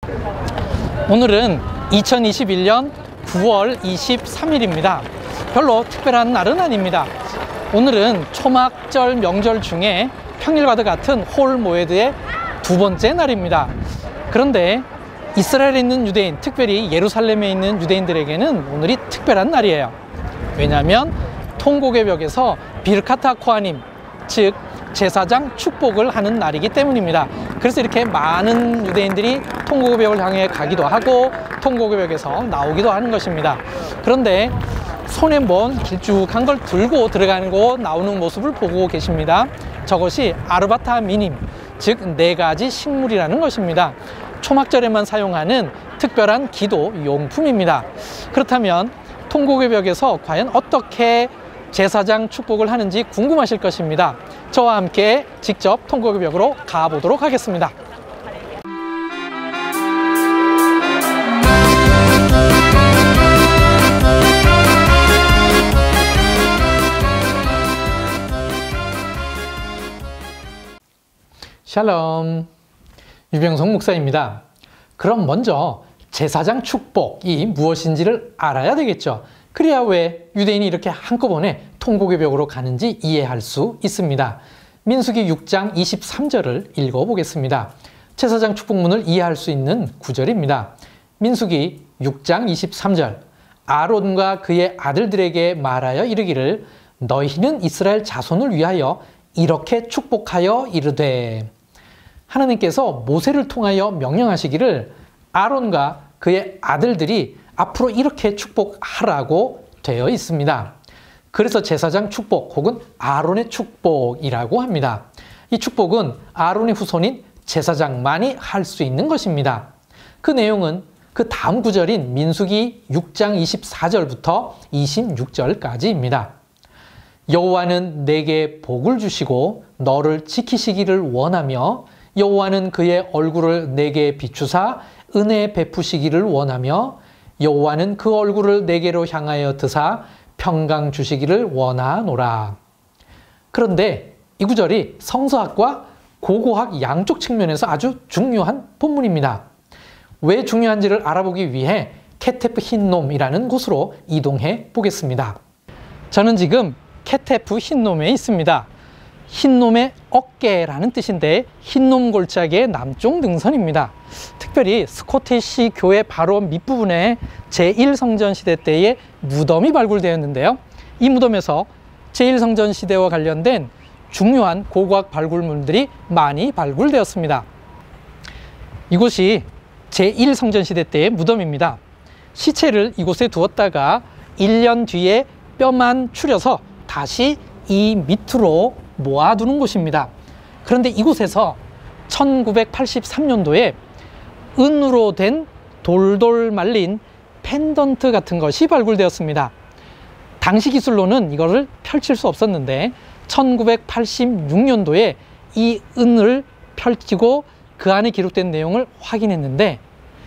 오늘은 2021년 9월 23일입니다. 별로 특별한 날은 아닙니다. 오늘은 초막절 명절 중에 평일과도 같은 홀 모에드의 두 번째 날입니다. 그런데 이스라엘에 있는 유대인, 특별히 예루살렘에 있는 유대인들에게는 오늘이 특별한 날이에요. 왜냐하면 통곡의 벽에서 비르카타 코하님, 즉 제사장 축복을 하는 날이기 때문입니다. 그래서 이렇게 많은 유대인들이 통곡의 벽을 향해 가기도 하고 통곡의 벽에서 나오기도 하는 것입니다. 그런데 손에 뭔 길쭉한 걸 들고 들어가는 거 나오는 모습을 보고 계십니다. 저것이 아르바타 미님, 즉 4가지 식물이라는 것입니다. 초막절에만 사용하는 특별한 기도 용품입니다. 그렇다면 통곡의 벽에서 과연 어떻게 제사장 축복을 하는지 궁금하실 것입니다. 저와 함께 직접 통곡의 벽으로 가보도록 하겠습니다. 샬롬, 유병성 목사입니다. 그럼 먼저 제사장 축복이 무엇인지를 알아야 되겠죠. 그래야 왜 유대인이 이렇게 한꺼번에 통곡의 벽으로 가는지 이해할 수 있습니다. 민수기 6장 23절을 읽어보겠습니다. 제사장 축복문을 이해할 수 있는 구절입니다. 민수기 6장 23절, 아론과 그의 아들들에게 말하여 이르기를 너희는 이스라엘 자손을 위하여 이렇게 축복하여 이르되. 하나님께서 모세를 통하여 명령하시기를 아론과 그의 아들들이 앞으로 이렇게 축복하라고 되어 있습니다. 그래서 제사장 축복 혹은 아론의 축복이라고 합니다. 이 축복은 아론의 후손인 제사장만이 할 수 있는 것입니다. 그 내용은 그 다음 구절인 민수기 6장 24절부터 26절까지입니다. 여호와는 내게 복을 주시고 너를 지키시기를 원하며 여호와는 그의 얼굴을 내게 비추사 은혜 베푸시기를 원하며 여호와는 그 얼굴을 내게로 향하여 드사 평강 주시기를 원하노라. 그런데 이 구절이 성서학과 고고학 양쪽 측면에서 아주 중요한 본문입니다. 왜 중요한지를 알아보기 위해 케테프 힌놈이라는 곳으로 이동해 보겠습니다. 저는 지금 케테프 힌놈에 있습니다. 흰놈의 어깨라는 뜻인데 흰놈 골짜기의 남쪽 능선입니다. 특별히 스코티시 교회 바로 밑부분에 제1성전 시대 때의 무덤이 발굴되었는데요. 이 무덤에서 제1성전 시대와 관련된 중요한 고고학 발굴물들이 많이 발굴되었습니다. 이곳이 제1성전 시대 때의 무덤입니다. 시체를 이곳에 두었다가 1년 뒤에 뼈만 추려서 다시 이 밑으로 모아두는 곳입니다. 그런데 이곳에서 1983년도에 은으로 된 돌돌 말린 펜던트 같은 것이 발굴되었습니다. 당시 기술로는 이거를 펼칠 수 없었는데 1986년도에 이 은을 펼치고 그 안에 기록된 내용을 확인했는데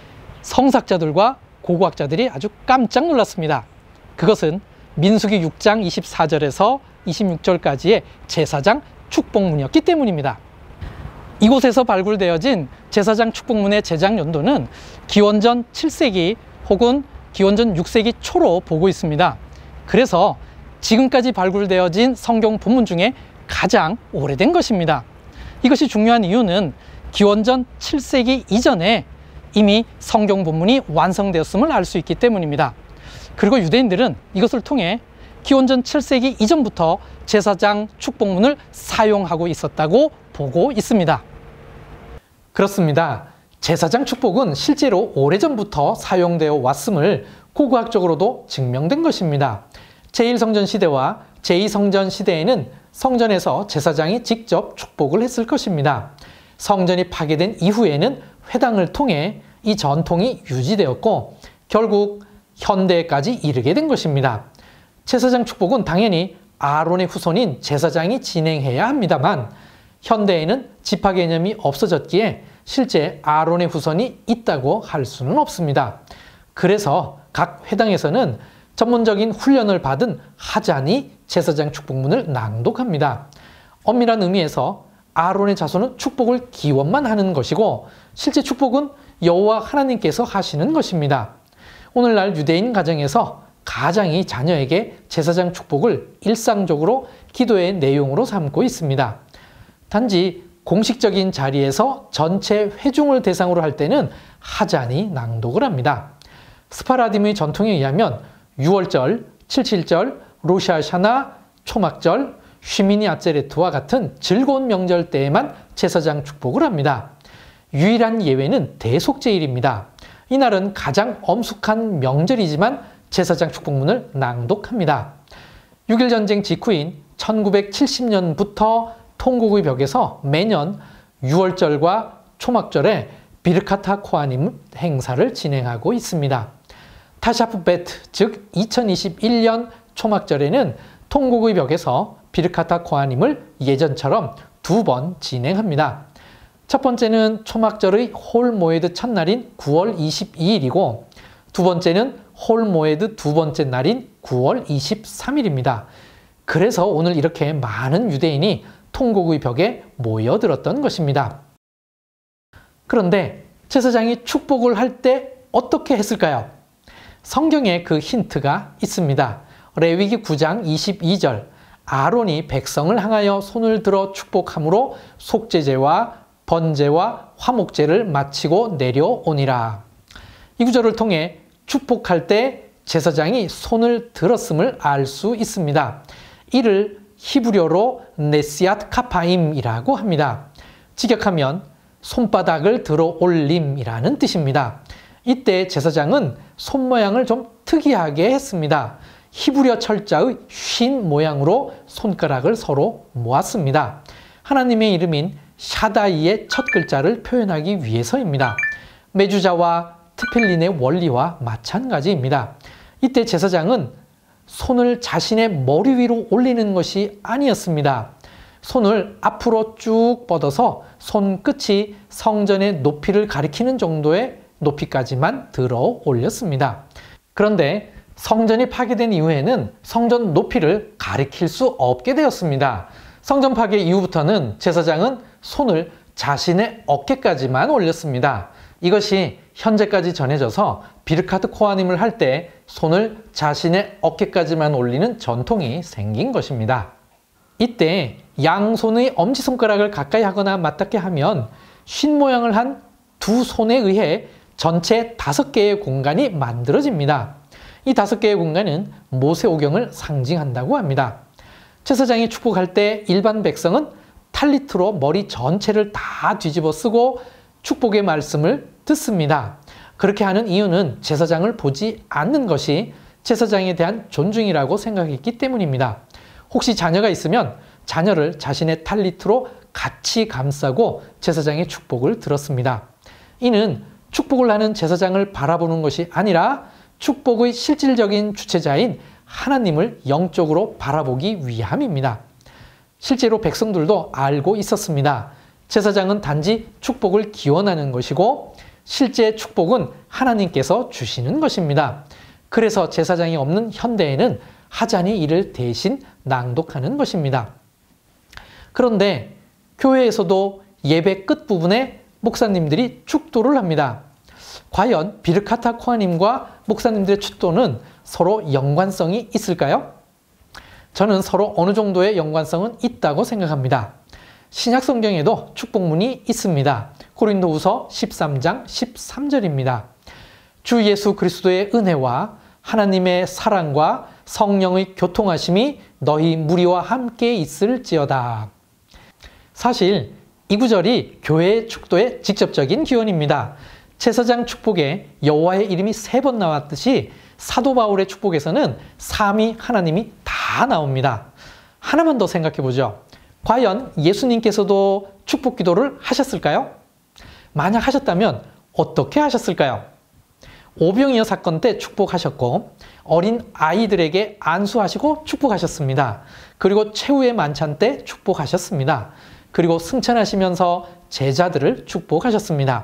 성사학자들과 고고학자들이 아주 깜짝 놀랐습니다. 그것은 민수기 6장 24절에서 26절까지의 제사장 축복문이었기 때문입니다. 이곳에서 발굴되어진 제사장 축복문의 제작 연도는 기원전 7세기 혹은 기원전 6세기 초로 보고 있습니다. 그래서 지금까지 발굴되어진 성경 본문 중에 가장 오래된 것입니다. 이것이 중요한 이유는 기원전 7세기 이전에 이미 성경 본문이 완성되었음을 알 수 있기 때문입니다. 그리고 유대인들은 이것을 통해 기원전 7세기 이전부터 제사장 축복문을 사용하고 있었다고 보고 있습니다. 그렇습니다. 제사장 축복은 실제로 오래전부터 사용되어 왔음을 고고학적으로도 증명된 것입니다. 제1성전 시대와 제2성전 시대에는 성전에서 제사장이 직접 축복을 했을 것입니다. 성전이 파괴된 이후에는 회당을 통해 이 전통이 유지되었고 결국 현대까지 이르게 된 것입니다. 제사장 축복은 당연히 아론의 후손인 제사장이 진행해야 합니다만 현대에는 지파 개념이 없어졌기에 실제 아론의 후손이 있다고 할 수는 없습니다. 그래서 각 회당에서는 전문적인 훈련을 받은 하잔이 제사장 축복문을 낭독합니다. 엄밀한 의미에서 아론의 자손은 축복을 기원만 하는 것이고 실제 축복은 여호와 하나님께서 하시는 것입니다. 오늘날 유대인 가정에서 가장이 자녀에게 제사장 축복을 일상적으로 기도의 내용으로 삼고 있습니다. 단지 공식적인 자리에서 전체 회중을 대상으로 할 때는 하자니 낭독을 합니다. 스파라딤의 전통에 의하면 6월절, 77절, 로샤샤나, 초막절, 쉬미니 아ጼ레트와 같은 즐거운 명절 때에만 제사장 축복을 합니다. 유일한 예외는 대속제일입니다. 이날은 가장 엄숙한 명절이지만 제사장 축복문을 낭독합니다. 6.1 전쟁 직후인 1970년부터 통곡의 벽에서 매년 6월절과 초막절에 비르카타 코아님 행사를 진행하고 있습니다. 타샤프 베트, 즉 2021년 초막절에는 통곡의 벽에서 비르카타 코아님을 예전처럼 2번 진행합니다. 첫 번째는 초막절의 홀모에드 첫날인 9월 22일이고 두 번째는 홀모에드 두 번째 날인 9월 23일입니다. 그래서 오늘 이렇게 많은 유대인이 통곡의 벽에 모여들었던 것입니다. 그런데 제사장이 축복을 할 때 어떻게 했을까요? 성경에 그 힌트가 있습니다. 레위기 9장 22절 아론이 백성을 향하여 손을 들어 축복함으로 속죄제와 번제와 화목제를 마치고 내려오니라. 이 구절을 통해 축복할 때 제사장이 손을 들었음을 알 수 있습니다. 이를 히브리어로 네시앗 카파임이라고 합니다. 직역하면 손바닥을 들어 올림이라는 뜻입니다. 이때 제사장은 손 모양을 좀 특이하게 했습니다. 히브리어 철자의 쉰 모양으로 손가락을 서로 모았습니다. 하나님의 이름인 샤다이의 첫 글자를 표현하기 위해서입니다. 메주자와 트필린의 원리와 마찬가지입니다. 이때 제사장은 손을 자신의 머리 위로 올리는 것이 아니었습니다. 손을 앞으로 쭉 뻗어서 손끝이 성전의 높이를 가리키는 정도의 높이까지만 들어 올렸습니다. 그런데 성전이 파괴된 이후에는 성전 높이를 가리킬 수 없게 되었습니다. 성전 파괴 이후부터는 제사장은 손을 자신의 어깨까지만 올렸습니다. 이것이 현재까지 전해져서 비르카트 코아님을 할 때 손을 자신의 어깨까지만 올리는 전통이 생긴 것입니다. 이때 양손의 엄지손가락을 가까이 하거나 맞닿게 하면 쉰 모양을 한 두 손에 의해 전체 5개의 공간이 만들어집니다. 이 5개의 공간은 모세오경을 상징한다고 합니다. 제사장이 축복할 때 일반 백성은 탈리트로 머리 전체를 다 뒤집어 쓰고 축복의 말씀을 듣습니다. 그렇게 하는 이유는 제사장을 보지 않는 것이 제사장에 대한 존중이라고 생각했기 때문입니다. 혹시 자녀가 있으면 자녀를 자신의 탈리트로 같이 감싸고 제사장의 축복을 들었습니다. 이는 축복을 하는 제사장을 바라보는 것이 아니라 축복의 실질적인 주체자인 하나님을 영적으로 바라보기 위함입니다. 실제로 백성들도 알고 있었습니다. 제사장은 단지 축복을 기원하는 것이고 실제 축복은 하나님께서 주시는 것입니다. 그래서 제사장이 없는 현대에는 하잔이 이를 대신 낭독하는 것입니다. 그런데 교회에서도 예배 끝부분에 목사님들이 축도를 합니다. 과연 비르카타 코아님과 목사님들의 축도는 서로 연관성이 있을까요? 저는 서로 어느 정도의 연관성은 있다고 생각합니다. 신약 성경에도 축복문이 있습니다. 고린도후서 13장 13절입니다. 주 예수 그리스도의 은혜와 하나님의 사랑과 성령의 교통하심이 너희 무리와 함께 있을지어다. 사실 이 구절이 교회의 축도의 직접적인 기원입니다. 제사장 축복에 여호와의 이름이 3번 나왔듯이 사도 바울의 축복에서는 삼위 하나님이 다 나옵니다. 하나만 더 생각해 보죠. 과연 예수님께서도 축복 기도를 하셨을까요? 만약 하셨다면 어떻게 하셨을까요? 오병이어 사건 때 축복하셨고 어린 아이들에게 안수하시고 축복하셨습니다. 그리고 최후의 만찬 때 축복하셨습니다. 그리고 승천하시면서 제자들을 축복하셨습니다.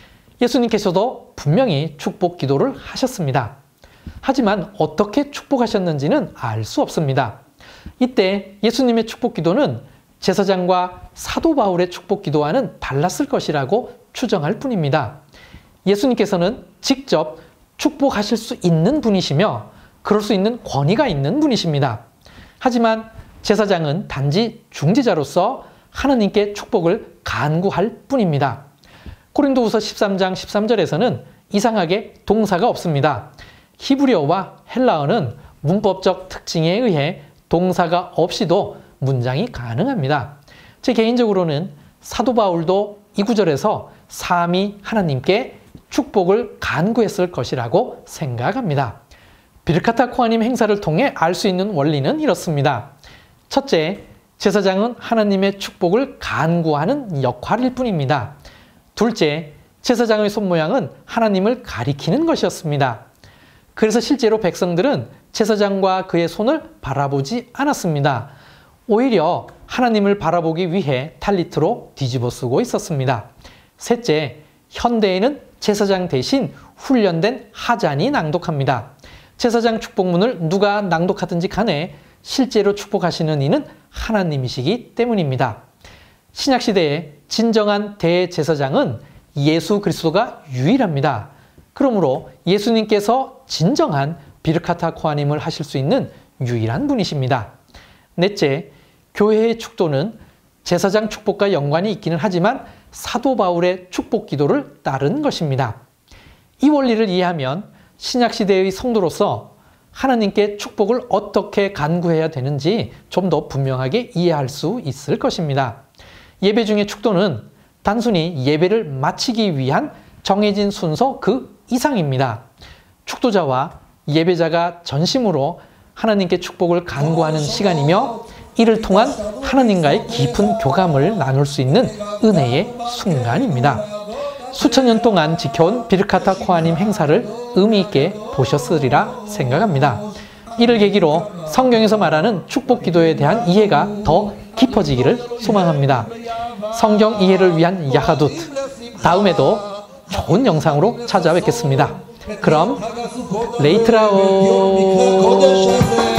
예수님께서도 분명히 축복 기도를 하셨습니다. 하지만 어떻게 축복하셨는지는 알 수 없습니다. 이때 예수님의 축복 기도는 제사장과 사도 바울의 축복 기도와는 달랐을 것이라고 추정할 뿐입니다. 예수님께서는 직접 축복하실 수 있는 분이시며 그럴 수 있는 권위가 있는 분이십니다. 하지만 제사장은 단지 중재자로서 하나님께 축복을 간구할 뿐입니다. 고린도후서 13장 13절에서는 이상하게 동사가 없습니다. 히브리어와 헬라어는 문법적 특징에 의해 동사가 없이도 문장이 가능합니다. 제 개인적으로는 사도 바울도 이 구절에서 삼위 하나님께 축복을 간구했을 것이라고 생각합니다. 비르카타 코아님 행사를 통해 알 수 있는 원리는 이렇습니다. 첫째, 제사장은 하나님의 축복을 간구하는 역할일 뿐입니다. 둘째, 제사장의 손모양은 하나님을 가리키는 것이었습니다. 그래서 실제로 백성들은 제사장과 그의 손을 바라보지 않았습니다. 오히려 하나님을 바라보기 위해 탈리트로 뒤집어 쓰고 있었습니다. 셋째, 현대에는 제사장 대신 훈련된 하잔이 낭독합니다. 제사장 축복문을 누가 낭독하든지 간에 실제로 축복하시는 이는 하나님이시기 때문입니다. 신약시대의 진정한 대제사장은 예수 그리스도가 유일합니다. 그러므로 예수님께서 진정한 비르카타 코아님을 하실 수 있는 유일한 분이십니다. 넷째, 교회의 축도는 제사장 축복과 연관이 있기는 하지만 사도 바울의 축복 기도를 따른 것입니다. 이 원리를 이해하면 신약시대의 성도로서 하나님께 축복을 어떻게 간구해야 되는지 좀 더 분명하게 이해할 수 있을 것입니다. 예배 중의 축도는 단순히 예배를 마치기 위한 정해진 순서 그 이상입니다. 축도자와 예배자가 전심으로 하나님께 축복을 간구하는 시간이며 이를 통한 하나님과의 깊은 교감을 나눌 수 있는 은혜의 순간입니다. 수천 년 동안 지켜온 비르카타 코아님 행사를 의미 있게 보셨으리라 생각합니다. 이를 계기로 성경에서 말하는 축복 기도에 대한 이해가 더 깊어지기를 소망합니다. 성경 이해를 위한 야하두트, 다음에도 좋은 영상으로 찾아뵙겠습니다. 그럼 레이트라오.